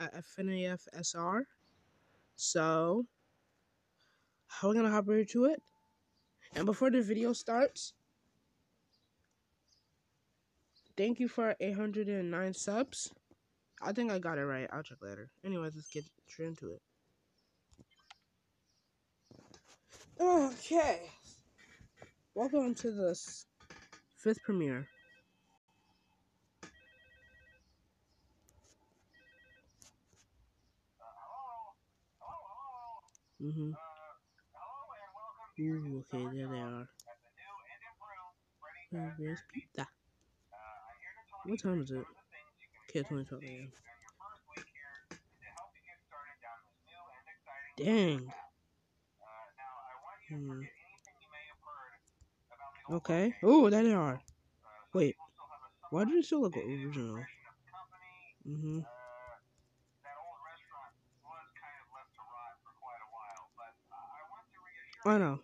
FNAF SR. So, we're gonna hop right into it. And before the video starts, thank you for 809 subs. I think I got it right. I'll check later. Anyways, let's get straight into it. Okay. Welcome to this 5th premiere. Ooh, okay, there they are. Where's pizza? What time is it? Okay, 2012 a.m. Dang. Okay. Oh, there they are. Wait. Why do they still look original? I know.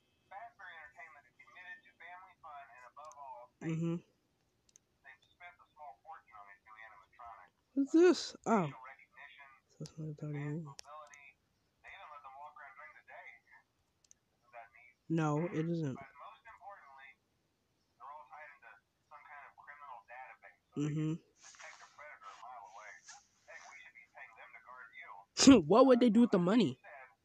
What's this? Oh. No, it isn't. What would they do with the money?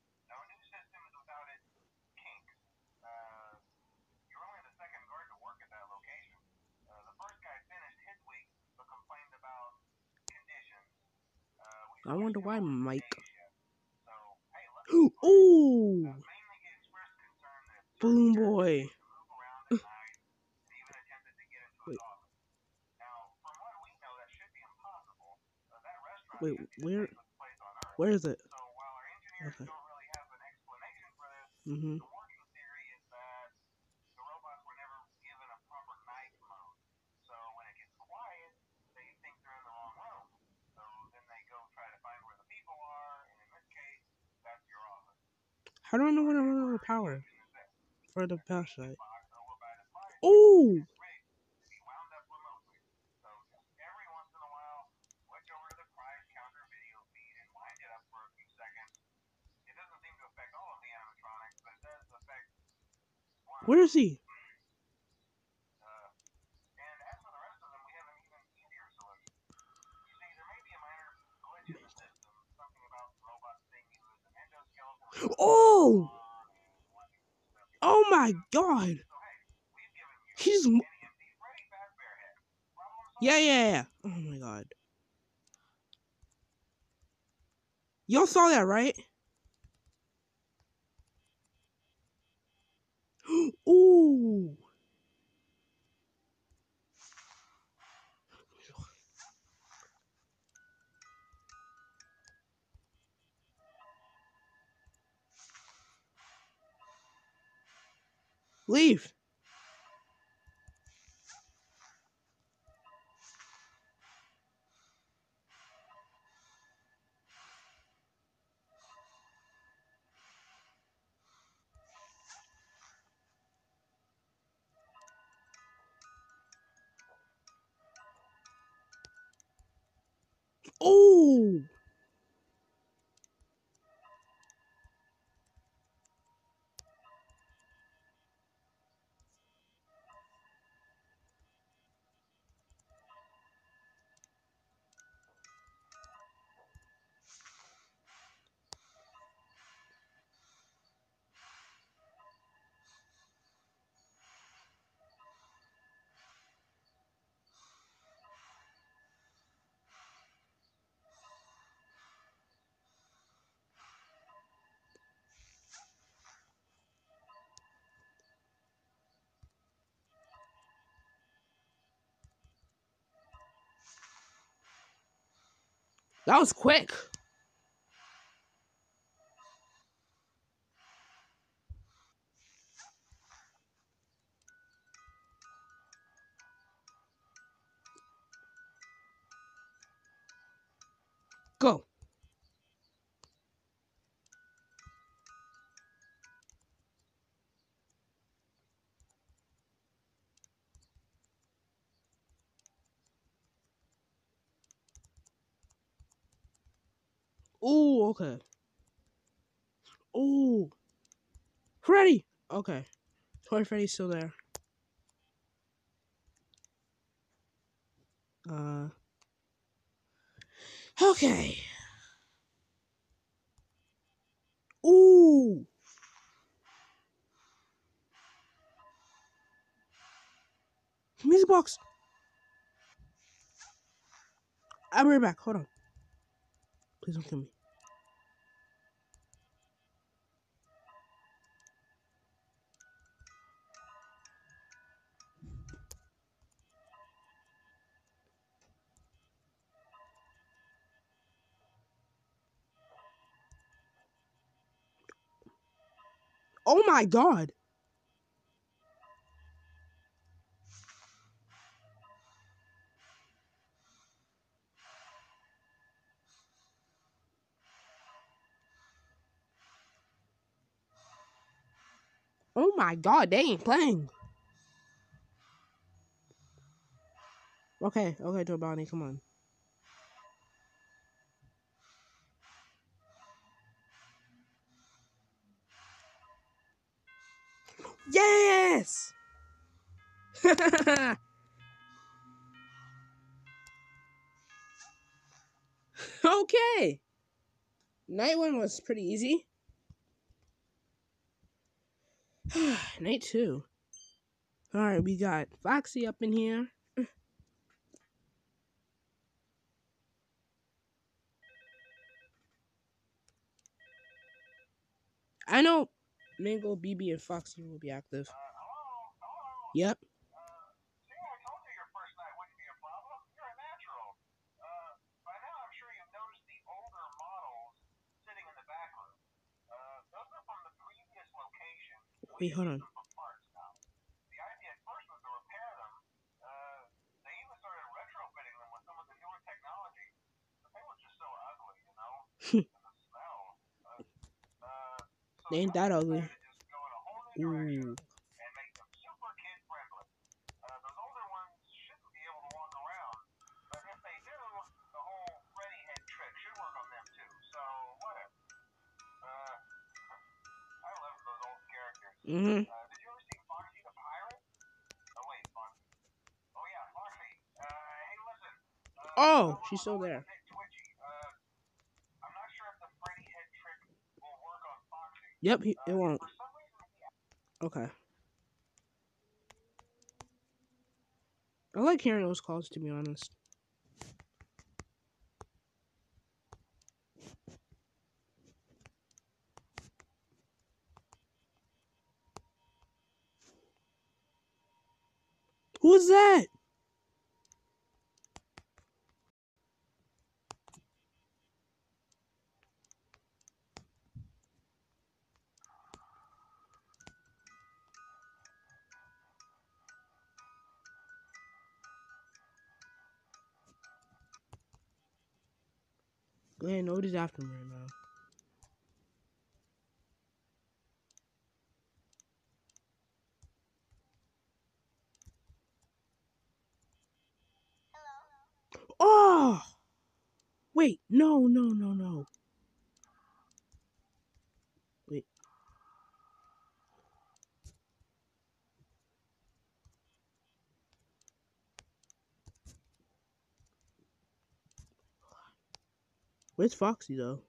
I wonder why, Mike. Ooh! Boom boy. Wait, where is it? Okay. How do I know when I'm running out of power for the flashlight? Oh! Where is he? Oh! Oh my god! He's... Yeah. Oh my god. Y'all saw that, right? Ooh! Leave! Oh! That was quick. Go. Ooh, okay. Ooh. Freddy! Okay. Toy Freddy's still there. Okay. Ooh. Music box. I'll be right back. Hold on. Please don't kill me. Oh my god. Oh my god, they ain't playing. Okay, Joe Bonnie, come on. Yes! Okay. Night one was pretty easy. Night two. Alright, we got Foxy up in here. I know Mango, BB, and Foxy will be active. Yep. Wait, hold on. They ain't that ugly. Ooh. Mm-hmm. Oh, she's still there. Yep, it won't. Okay. I like hearing those calls, to be honest. Who's that? Go ahead, nobody's after me right now. Oh! Wait, no. Wait. Where's Foxy, though?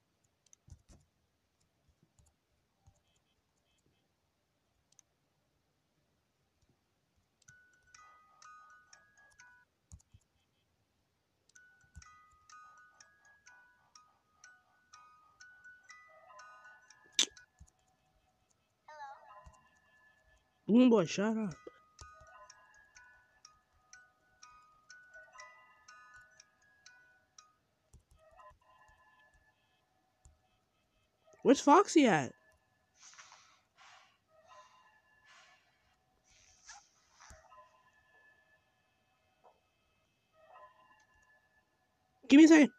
Balloon Boy, shut up. Where's Foxy at? Give me a second.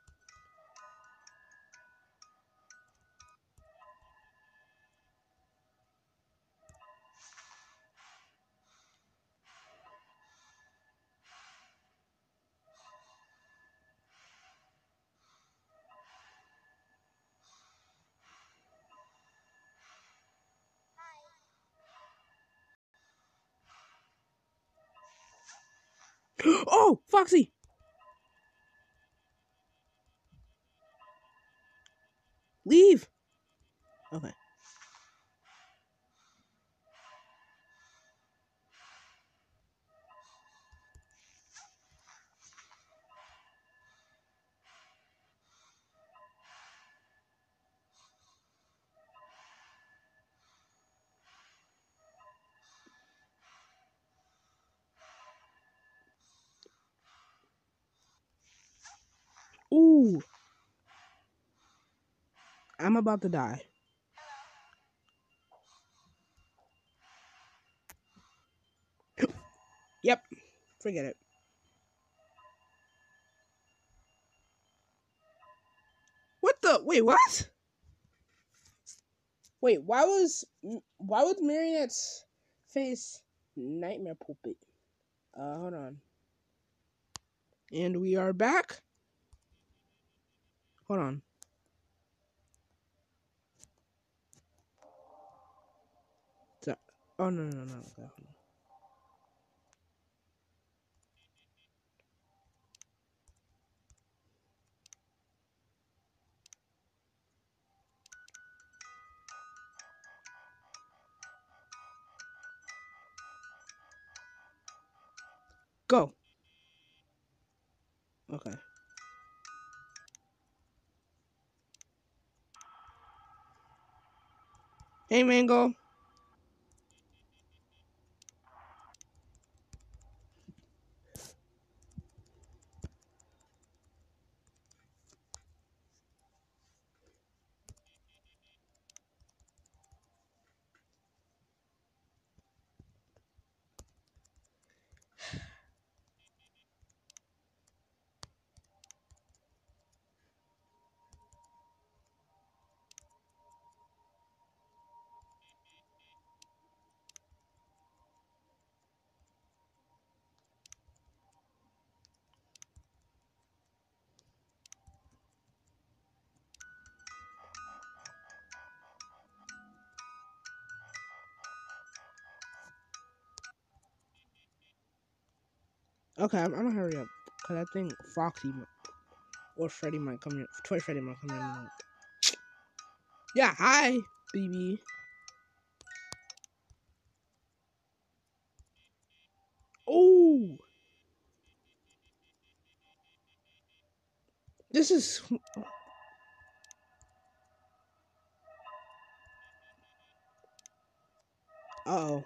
Oh, Foxy! Leave! Okay. Ooh. I'm about to die. Yep. Forget it. What the? Wait, what? Wait, why was Marionette's face nightmare pulpit? Hold on. And we are back. Hold on. So, oh no. Okay, hold on. Go. Okay. Hey, Mango. Okay, I'm gonna hurry up because I think Foxy or Freddy might come in. Toy Freddy might come in. Yeah, hi, BB. Oh, this is. Uh-oh.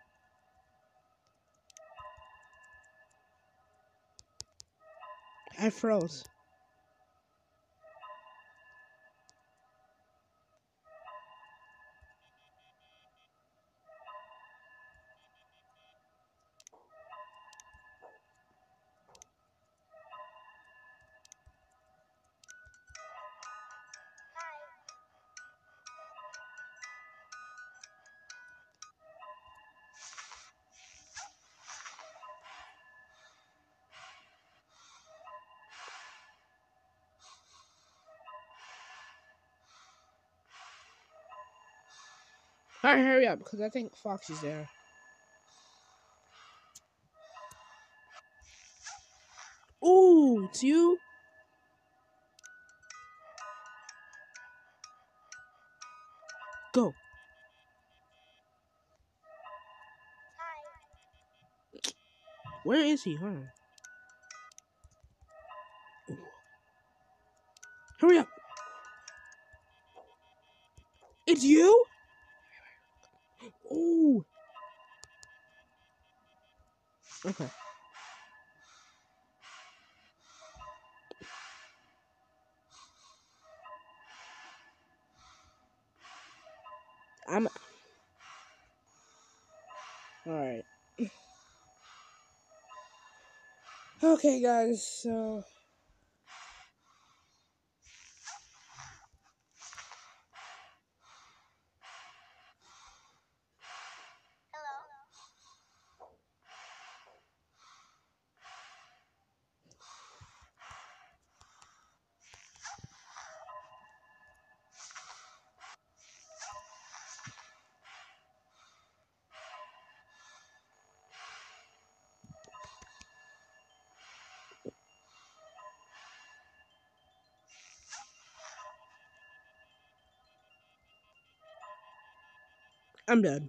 I froze. All right, hurry up because I think Foxy's there. Ooh, it's you. Go. Where is he? Hold on. Ooh. Hurry up. It's you? Ooh. Okay. I'm. All right. Okay, guys. So. I'm dead.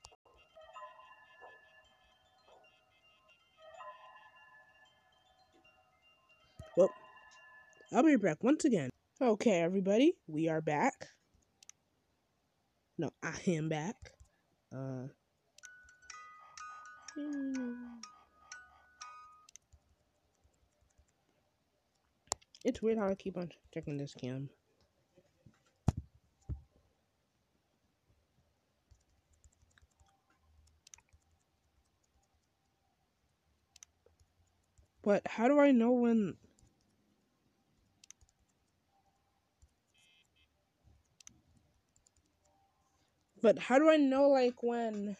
Well, I'll be back once again. Okay, everybody, we are back. No, I am back. Uh, it's weird how I keep on checking this cam. But how do I know when? But how do I know, like, when?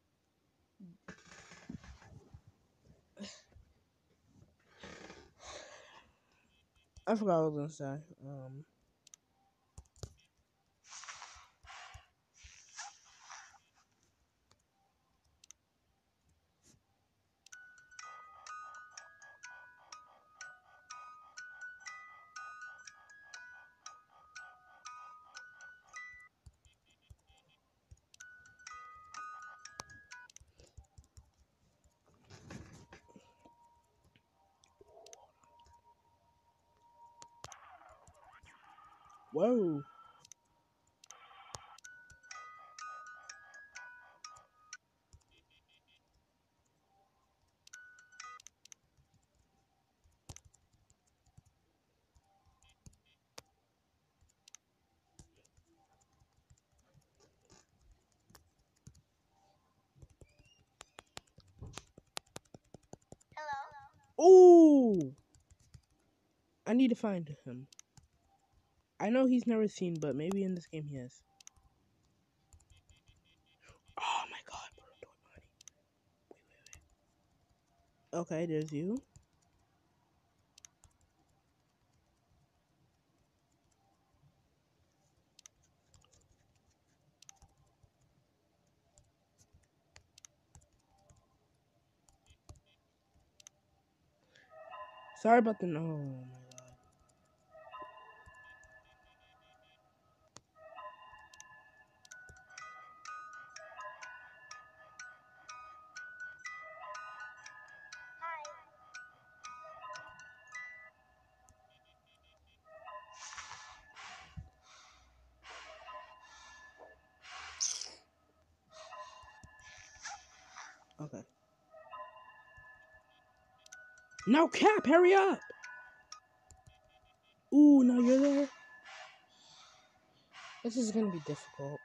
I forgot what I was gonna say. Whoa. Ooh. I need to find him. I know he's never seen, but maybe in this game he is. Oh my god, bro. Wait. Okay, there's you. Sorry about the no. Oh my god. Okay. No cap, hurry up! Ooh, now you're there? This is gonna be difficult.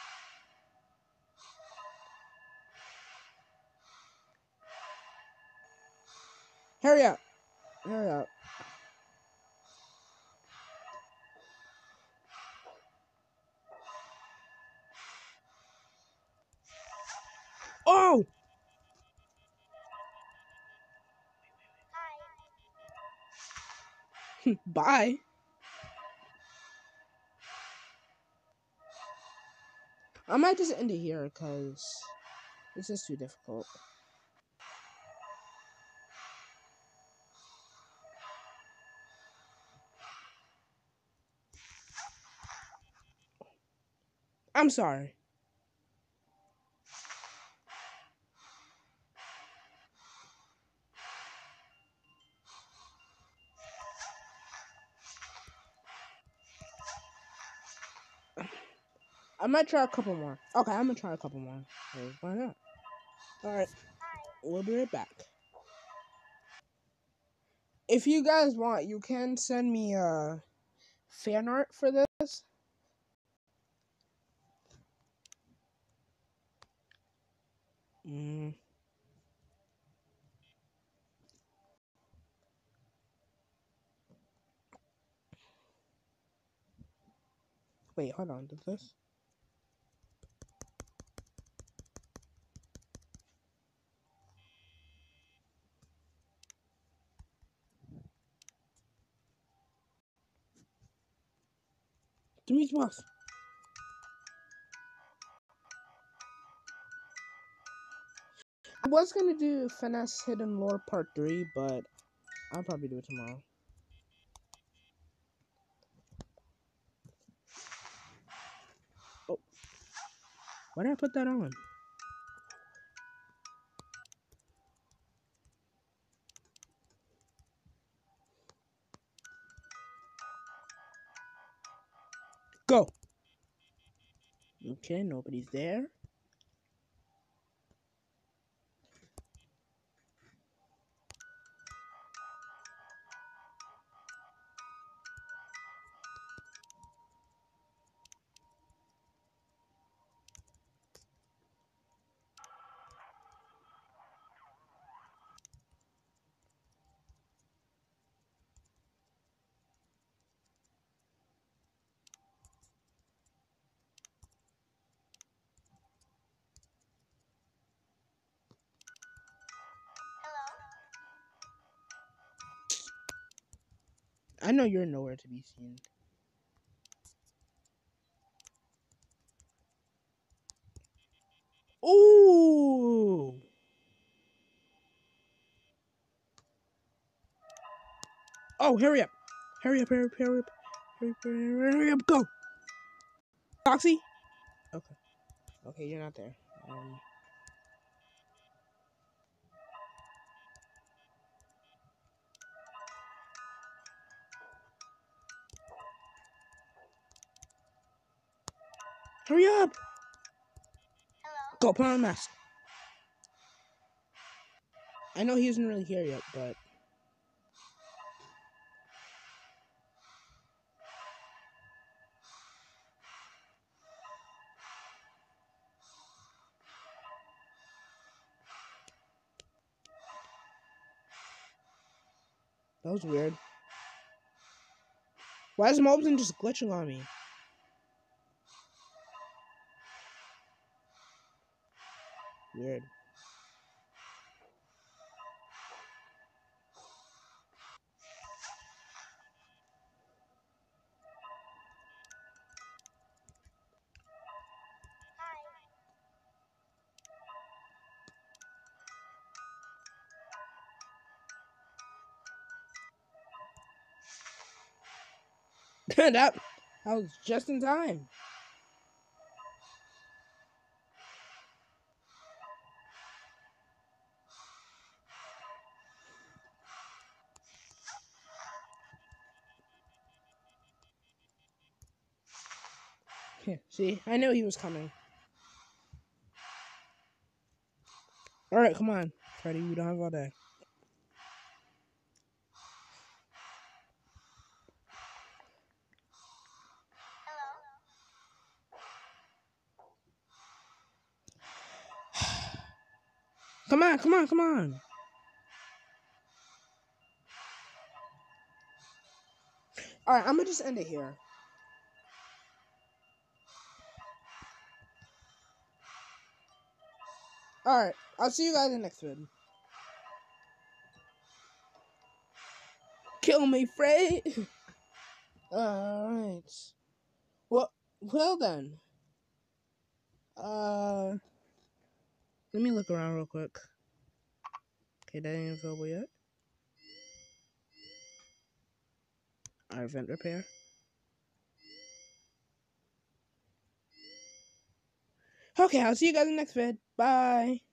Hurry up! Hurry up. Oh! Bye. I might just end it here because this is too difficult. I'm sorry. I might try a couple more. Okay, I'm gonna try a couple more. Why not? Alright, we'll be right back. If you guys want, you can send me fan art for this. Wait, hold on. Does this? Do me once. I was gonna do FNAF Hidden Lore Part 3, but I'll probably do it tomorrow. Oh. Why did I put that on? Go. Okay, nobody's there. I know you're nowhere to be seen. Ooh! Oh, hurry up! Hurry up, hurry up, hurry up. Hurry up, go! Foxy? Okay. Okay, you're not there. Hurry up! Go, put on a mask. I know he isn't really here yet, but... That was weird. Why is Mobson just glitching on me? Weird. that was just in time. See, I knew he was coming. Alright, come on, Freddy, we don't have all day. Come on, come on, come on. Alright, I'm gonna just end it here. Alright, I'll see you guys in the next vid. Kill me, Fred! Alright. Well then. Let me look around real quick. Okay, that ain't available yet. Alright, vent repair. Okay, I'll see you guys in the next vid. Bye!